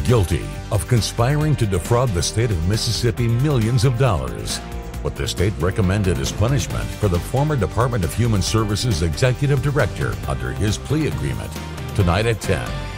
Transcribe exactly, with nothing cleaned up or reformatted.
guilty of conspiring to defraud the state of Mississippi millions of dollars. What the state recommended as punishment for the former Department of Human Services Executive Director under his plea agreement. Tonight at ten